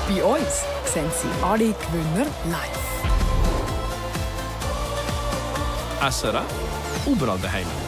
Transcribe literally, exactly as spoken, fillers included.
Bei uns sehen Sie alle Gewinner live. S R F, überall daheim.